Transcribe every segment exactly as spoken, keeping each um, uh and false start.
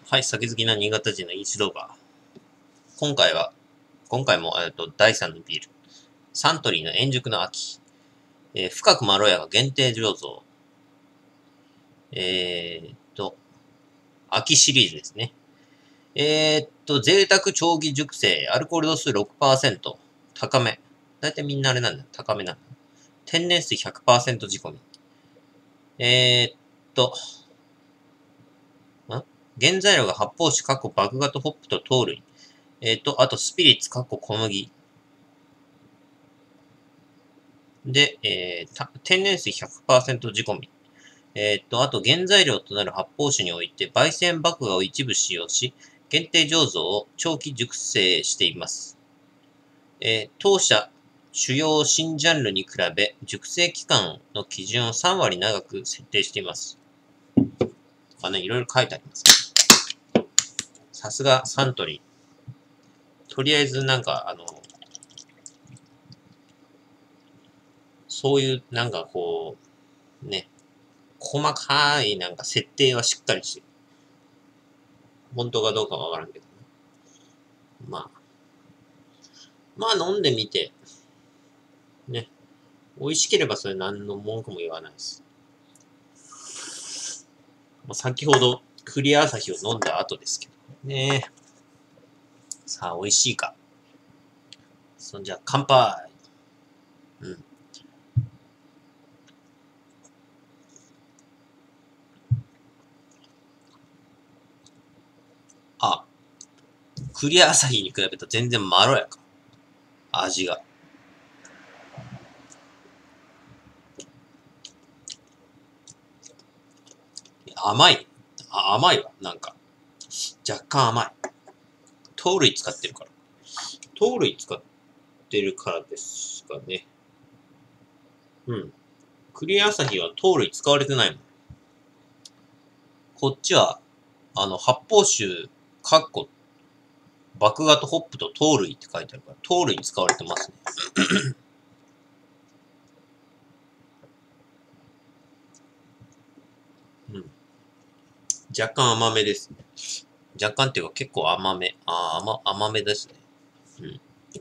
はい、酒好きな新潟人のインチ動画。今回は、今回も、えっと、だいさんのビール。サントリーの円熟の秋。えー深くまろやか限定醸造。えーっと、秋シリーズですね。えーっと、贅沢長期熟成、アルコール度数 ろくパーセント。高め。だいたいみんなあれなんだ。高めなんだ。天然水 ひゃくパーセント 仕込み。えーっと、ん原材料が発泡酒、過去麦芽とホップと糖類。えーっと、あとスピリッツ、過去小麦。で、えー天然水 ひゃくパーセント 仕込み。えーっと、あと原材料となる発泡酒において、焙煎麦芽を一部使用し、限定醸造を長期熟成しています。えー当社主要新ジャンルに比べ、熟成期間の基準をさん割長く設定しています。あね、いろいろ書いてあります。さすがサントリー。とりあえずなんか、あの、そういうなんかこう、ね、細かいなんか設定はしっかりしてる。本当かどうかわからんけど、ね。まあ。まあ飲んでみて、ね。美味しければそれ何の文句も言わないです。まあ、先ほど、クリア朝日を飲んだ後ですけど。ね。さあ、美味しいか。そんじゃ、乾杯。うん。あ、クリア朝日に比べると全然まろやか。味が。甘い。あ甘いわ。なんか。若干甘い。糖類使ってるから。糖類使ってるからですかね。うん。クリア朝日は糖類使われてないもん。こっちは、あの、発泡酒、かっこ、麦芽とホップと糖類って書いてあるから、糖類使われてますね。うん。若干甘めですね。若干っていうか結構甘め。ああ、甘、甘めですね。うん。い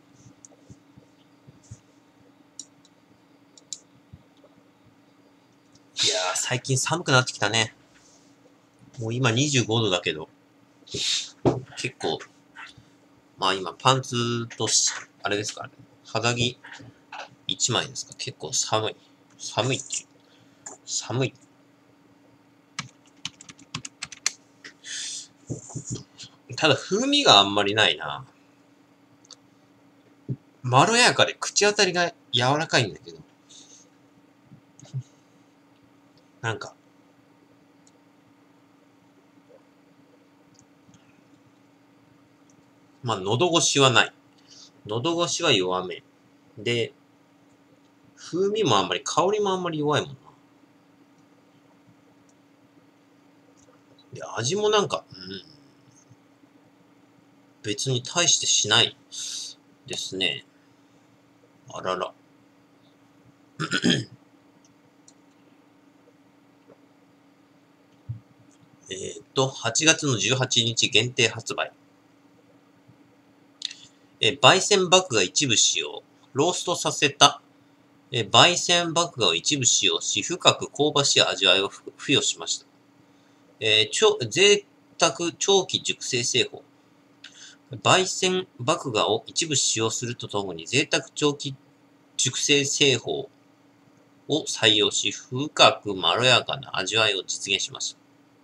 やー、最近寒くなってきたね。もう今にじゅうごどだけど、結構、まあ今パンツとし、あれですからね。肌着いちまいですか。結構寒い。寒いっていう。寒い。ただ風味があんまりないな。まろやかで口当たりが柔らかいんだけど。なんか、まあ喉越しはない。喉越しは弱め。で、風味もあんまり、香りもあんまり弱いもんな。で、味もなんか、うん、別に大してしないですね。あらら。えっと、はちがつのじゅうはちにち限定発売。えー、焙煎麦芽一部使用。ローストさせた、えー、焙煎麦芽を一部使用し、深く香ばしい味わいを付与しました。えー、超贅沢長期熟成製法。焙煎麦芽を一部使用するとともに、贅沢長期熟成製法を採用し、深くまろやかな味わいを実現しました。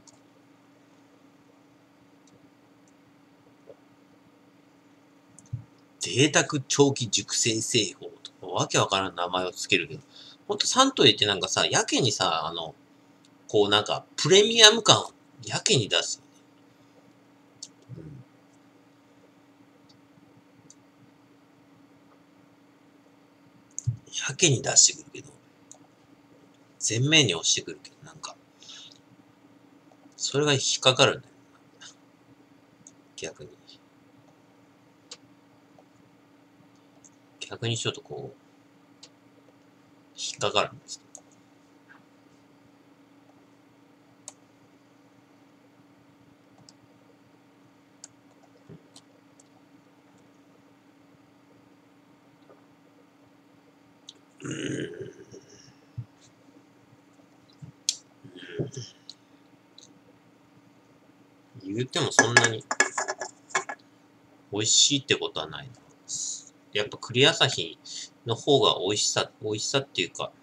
贅沢長期熟成製法とか、わけわからん名前をつけるけど、ほんとサントリーってなんかさ、やけにさ、あの、こうなんか、プレミアム感をやけに出す。うん、やけに出してくるけど、前面に押してくるけど、なんか、それが引っかかるんだよ。逆に。逆にちょっとこう、引っかかるんです。 言うてもそんなに美味しいってことはないな。やっぱ栗朝日の方が美味しさ、美味しさっていうか、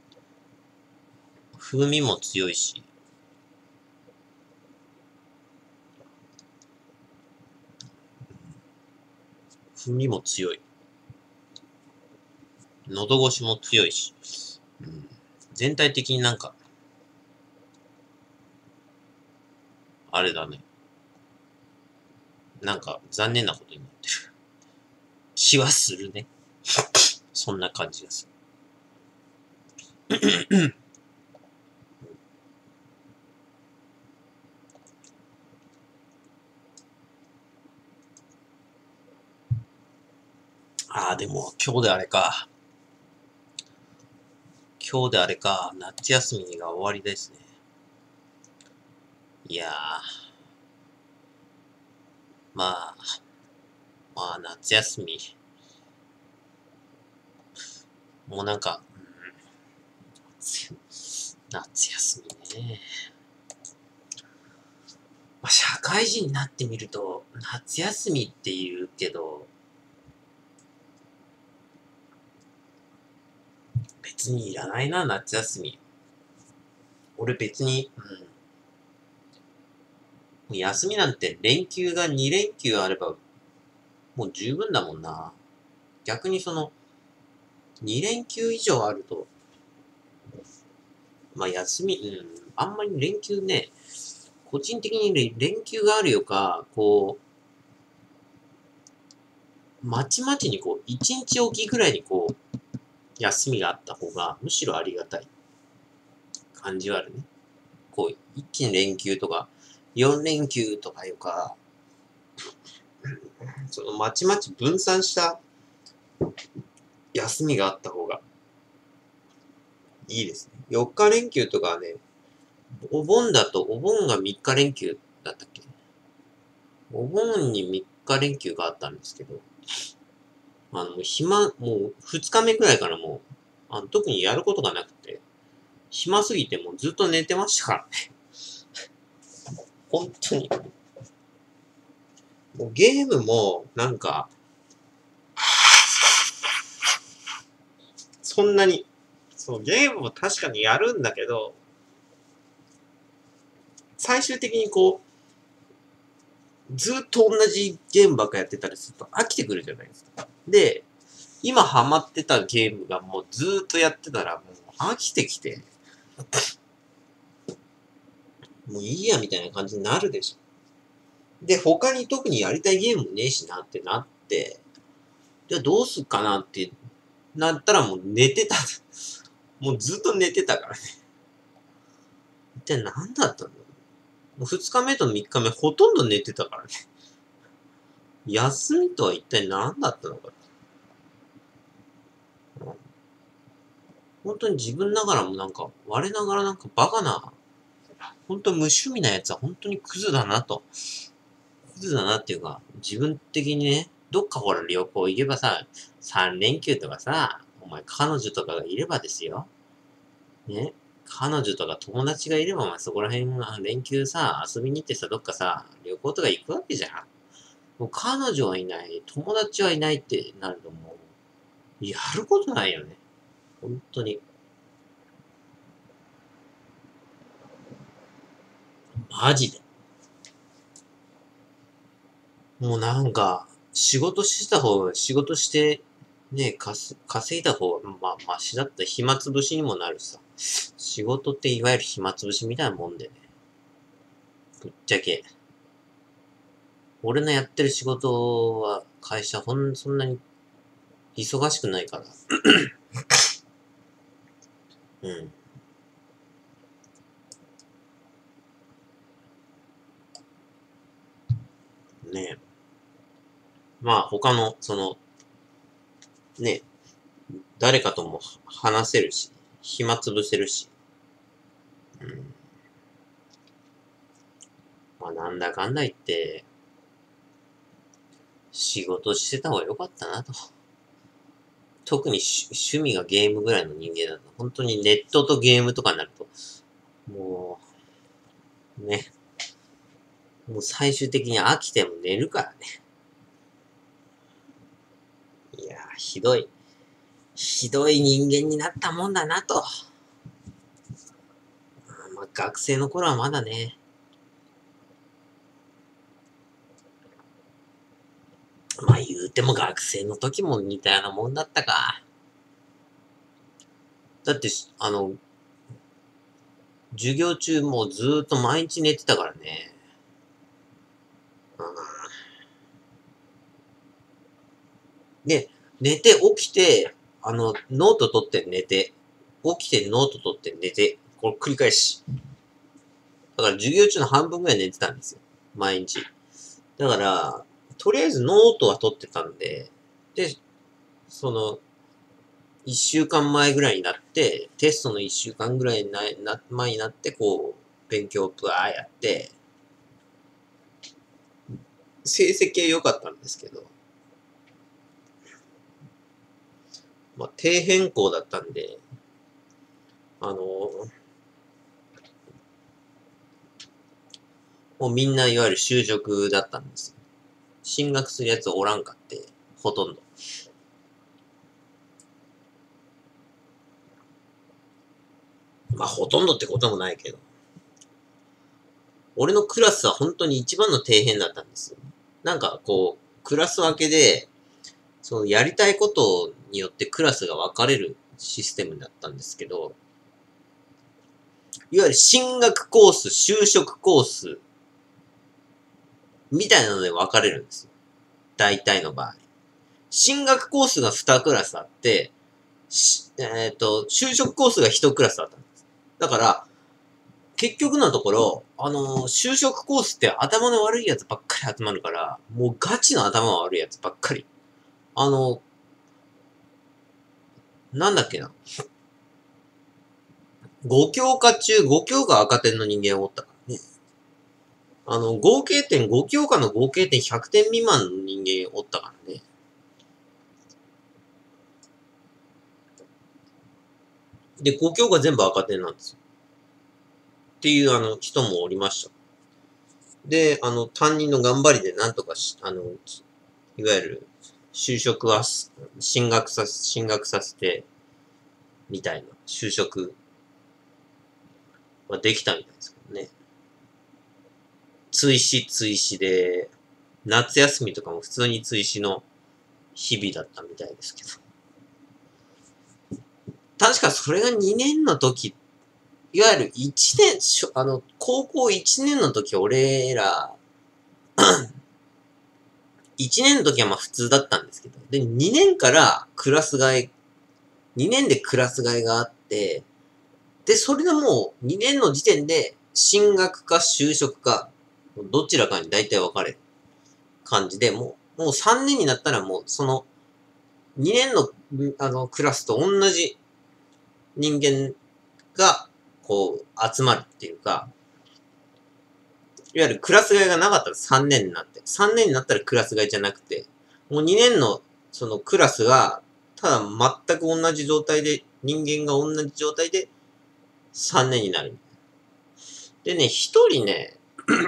風味も強いし、風味も強い。喉越しも強いし、うん、全体的になんか、あれだね。なんか残念なことになってる気はするね。そんな感じがする。ああ、でも今日であれか。今日であれか。夏休みが終わりですね。いやー。まあ、まあ夏休み。もうなんか、うん、夏休みね。まあ、社会人になってみると、夏休みって言うけど、別にいらないな、夏休み。俺別に、うん。休みなんて連休がに連休あれば、もう十分だもんな。逆にその、に連休以上あると、まあ休み、うん、あんまり連休ね、個人的に連休があるよか、こう、まちまちにこう、一日おきぐらいにこう、休みがあった方が、むしろありがたい感じはあるね。こう、一気に連休とか、よん連休とかいうか、そのまちまち分散した休みがあった方がいいですね。よっか連休とかはね、お盆だと、お盆がみっか連休だったっけ？お盆にみっか連休があったんですけど、あの、暇、もうふつかめくらいからもう、あの特にやることがなくて、暇すぎてもうずっと寝てましたからね。本当に。もうゲームも、なんか、そんなに、そう、ゲームも確かにやるんだけど、最終的にこう、ずっと同じゲームばっかやってたりすると飽きてくるじゃないですか。で、今ハマってたゲームがもうずっとやってたらもう飽きてきて、もういいやみたいな感じになるでしょ。で、他に特にやりたいゲームもねえしなってなって、じゃあどうすっかなってなったらもう寝てた。もうずっと寝てたからね。一体何だったんだろう。もう二日目と三日目ほとんど寝てたからね。休みとは一体何だったのか。本当に自分ながらもなんか、我ながらなんかバカな、本当無趣味なやつは本当にクズだなと。クズだなっていうか、自分的にね、どっかほら旅行行けばさ、三連休とかさ、お前彼女とかがいればですよ。ね。彼女とか友達がいれば、お前そこら辺が連休さ、遊びに行ってさ、どっかさ、旅行とか行くわけじゃん。もう彼女はいない、友達はいないってなるともう、やることないよね。本当に。マジで。もうなんか、仕事してた方が、仕事して、ね、かす稼いだ方が、まあ、マシだった。暇つぶしにもなるさ。仕事っていわゆる暇つぶしみたいなもんでね。ぶっちゃけ。俺のやってる仕事は、会社ほん、そんなに忙しくないから。うん。ねえ。まあ、他の、その、ね、誰かとも話せるし、暇つぶせるし。うん。まあ、なんだかんだ言って、仕事してた方が良かったなと。特に趣味がゲームぐらいの人間だと、本当にネットとゲームとかになると、もね。もう最終的に飽きても寝るからね。いやー、ひどい。ひどい人間になったもんだなと。まあ、学生の頃はまだね。まあ言うても学生の時も似たようなもんだったか。だって、あの、授業中もずーっと毎日寝てたからね。うん、で、寝て起きて、あの、ノート取って寝て、起きてノート取って寝て、これ繰り返し。だから授業中の半分ぐらい寝てたんですよ。毎日。だから、とりあえずノートは取ってたんで、で、その、一週間前ぐらいになって、テストの一週間ぐらいなな前になって、こう、勉強ブワーやって、成績は良かったんですけど、まあ、低変更だったんで、あのもうみんないわゆる就職だったんですよ。進学するやつおらんかって、ほとんど。まあ、ほとんどってこともないけど。俺のクラスは本当に一番の底辺だったんですよ。なんかこう、クラス分けで、そのやりたいことによってクラスが分かれるシステムだったんですけど、いわゆる進学コース、就職コース、みたいなので分かれるんですよ。大体の場合。進学コースがにクラスあって、えっと、就職コースがいちクラスあったんです。だから、結局のところ、あのー、就職コースって頭の悪いやつばっかり集まるから、もうガチの頭悪いやつばっかり。あのー、なんだっけな。ご教科中ご教科赤点の人間おったからね。あの、合計点、ご教科の合計点ひゃくてん未満の人間おったからね。で、ご教科全部赤点なんですよ。っていう、あの、人もおりました。で、あの、担任の頑張りでなんとかし、あの、いわゆる、就職は、進学さ、進学させて、みたいな、就職はできたみたいですけどね。追試追試で、夏休みとかも普通に追試の日々だったみたいですけど。確かそれがにねんの時、いわゆるいちねん、あの、高校いちねんの時俺ら、いちねんの時はまあ普通だったんですけど、で、にねんからクラス替え、にねんでクラス替えがあって、で、それでもうにねんの時点で進学か就職か、どちらかに大体分かれる感じで、もう、もうさんねんになったらもうそのにねんの、あの、クラスと同じ人間が、こう、集まるっていうか、いわゆるクラス替えがなかったらさんねんになって、さんねんになったらクラス替えじゃなくて、もうにねんのそのクラスが、ただ全く同じ状態で、人間が同じ状態でさんねんになる。でね、一人ね、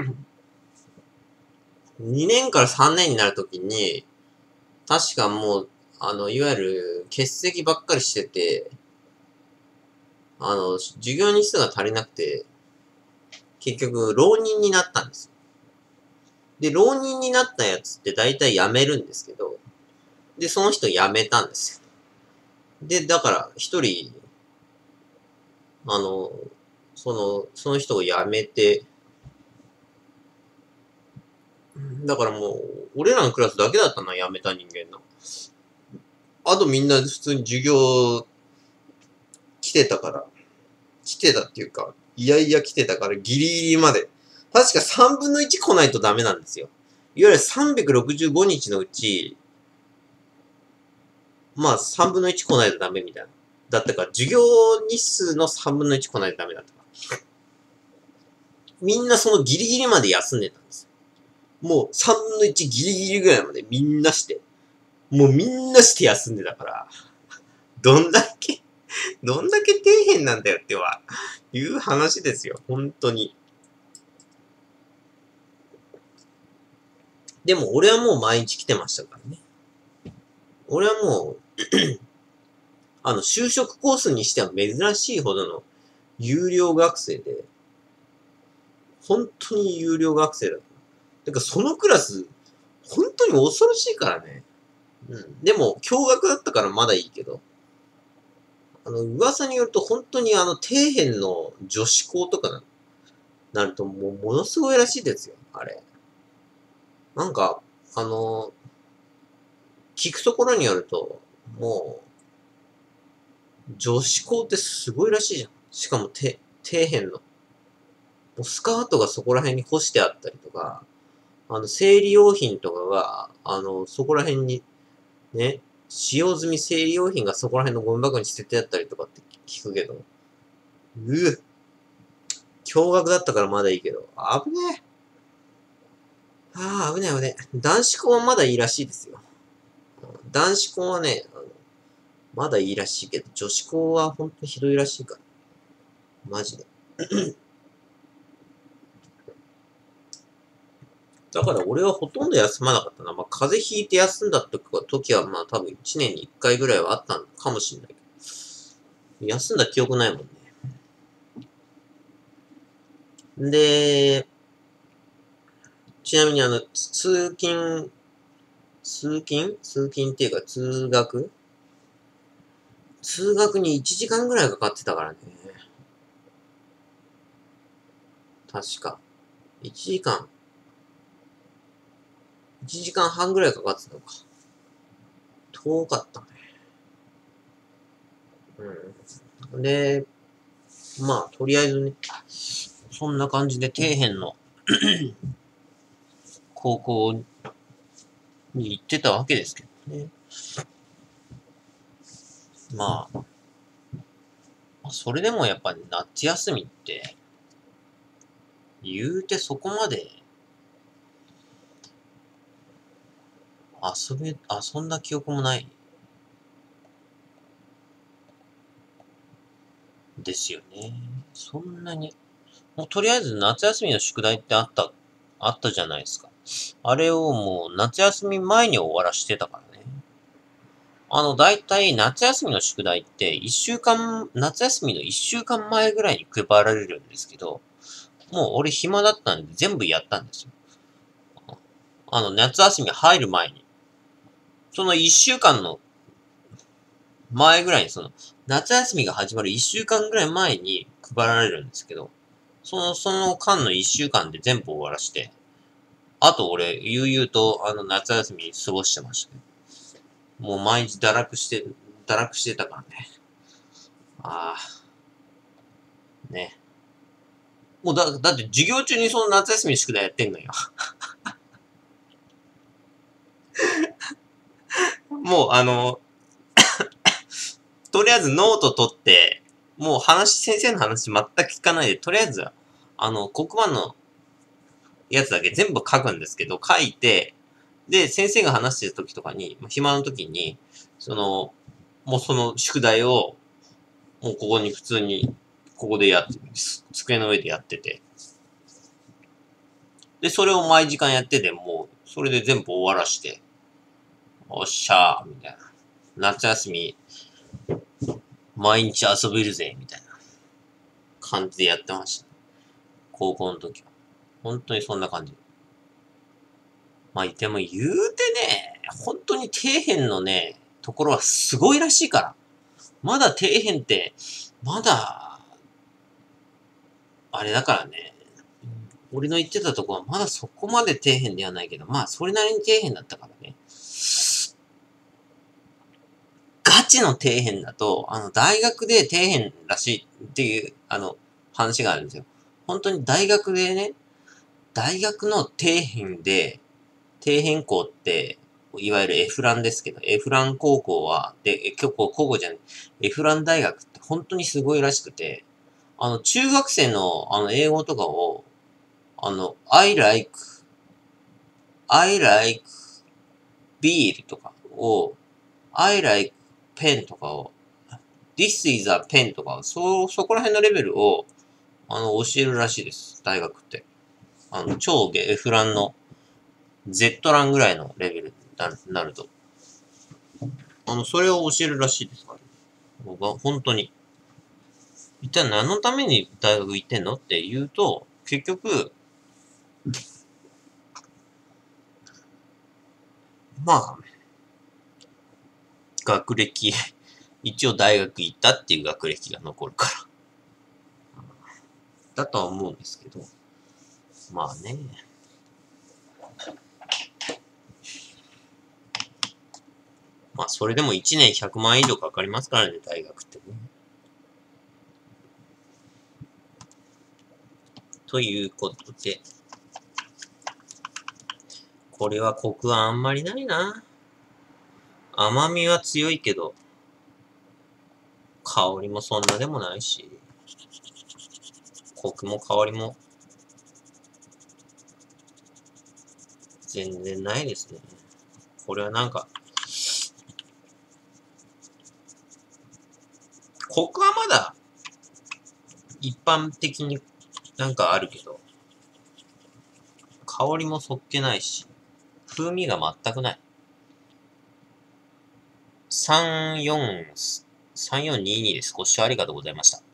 にねんからさんねんになるときに、確かもう、あの、いわゆる欠席ばっかりしてて、あの、授業日数が足りなくて、結局、浪人になったんです。で、浪人になったやつって大体辞めるんですけど、で、その人辞めたんですよ。で、だから、一人、あの、その、その人を辞めて、だからもう、俺らのクラスだけだったな、辞めた人間の。あとみんな普通に授業来てたから、来てたっていうか、いやいや来てたからギリギリまで。確かさんぶんのいち来ないとダメなんですよ。いわゆるさんびゃくろくじゅうごにちのうち、まあさんぶんのいち来ないとダメみたいな。だったから、授業日数のさんぶんのいち来ないとダメだったから。みんなそのギリギリまで休んでたんですよ。もうさんぶんのいちギリギリぐらいまでみんなして、もうみんなして休んでたから、どんだけ、どんだけ底辺なんだよっては、いう話ですよ。本当に。 でも俺はもう毎日来てましたからね。俺はもう、あの、就職コースにしては珍しいほどの有料学生で、本当に有料学生だ。てか、そのクラス、本当に恐ろしいからね。うん。でも、共学だったからまだいいけど、あの、噂によると本当にあの、底辺の女子校とかな、なるともうものすごいらしいですよ、あれ。なんか、あの、聞くところによると、もう、女子校ってすごいらしいじゃん。しかも、て、底辺の。もうスカートがそこら辺に干してあったりとか、あの、生理用品とかが、あの、そこら辺に、ね、使用済み生理用品がそこら辺のゴミ箱に捨ててあったりとかって聞くけど、うぅ、驚愕だったからまだいいけど、危ねえ。ああ、危ねえ危ねえ。男子校はまだいいらしいですよ。男子校はね、あのまだいいらしいけど、女子校は本当にひどいらしいから。マジで。だから俺はほとんど休まなかったな。まあ、風邪ひいて休んだ時は、まあ多分いちねんにいっかいぐらいはあったのかもしれないけど。休んだ記憶ないもんね。で、ちなみにあの、通勤、通勤通勤っていうか通学通学にいちじかんぐらいかかってたからね。確か。いちじかん。いちじかんはんぐらいかかってたのか。遠かったね。うん。で、まあ、とりあえずね、そんな感じで底辺の高校に行ってたわけですけどね。まあ、それでもやっぱり夏休みって、言うてそこまで遊べ、遊んだ記憶もないですよね。そんなに。もうとりあえず夏休みの宿題ってあった、あったじゃないですか。あれをもう夏休み前に終わらしてたからね。あの、だいたい夏休みの宿題って一週間、夏休みの一週間前ぐらいに配られるんですけど、もう俺暇だったんで全部やったんですよ。あの、夏休み入る前に。その一週間の前ぐらいに、その、夏休みが始まる一週間ぐらい前に配られるんですけど、その、その間の一週間で全部終わらして、あと俺、悠々とあの夏休み過ごしてましたね。もう毎日堕落して、堕落してたからね。ああ、ね。もうだ、だって授業中にその夏休み宿題やってんのよ。もうあの、とりあえずノート取って、もう話、先生の話全く聞かないで、とりあえず、あの、黒板のやつだけ全部書くんですけど、書いて、で、先生が話してる時とかに、暇の時に、その、もうその宿題を、もうここに普通に、ここでやって、机の上でやってて。で、それを毎時間やってて、もう、それで全部終わらして、おっしゃー、みたいな。夏休み、毎日遊べるぜ、みたいな感じでやってました。高校の時は。本当にそんな感じ。まあ、でも言うてね、本当に底辺のね、ところはすごいらしいから。まだ底辺って、まだ、あれだからね。俺の言ってたとこはまだそこまで底辺ではないけど、まあそれなりに底辺だったからね。ガチの底辺だと、あの、大学で底辺らしいっていう、あの、話があるんですよ。本当に大学でね、大学の底辺で、底辺校って、いわゆるエフランですけど、エフラン高校は、で、結構高校じゃない、エフラン大学って本当にすごいらしくて、あの、中学生の、あの、英語とかを、あの、I like, I like beer とかを、I like pen とかを、This is a pen とか、そ、そこら辺のレベルを、あの、教えるらしいです。大学って。あの、超エフランの Z ランぐらいのレベルになると。あの、それを教えるらしいですからね。僕は本当に。一体何のために大学行ってんのって言うと、結局、まあ、学歴、一応大学行ったっていう学歴が残るから。だとは思うんですけど。まあね。まあ、それでもいちねんひゃくまんえん以上かかりますからね、大学ってね。ということで、これはコクはあんまりないな。甘みは強いけど、香りもそんなでもないし、コクも香りも全然ないですね。これはなんか、コクはまだ一般的になんかあるけど、香りもそっけないし、風味が全くない。さんよん、さんよんににです。ご視聴ありがとうございました。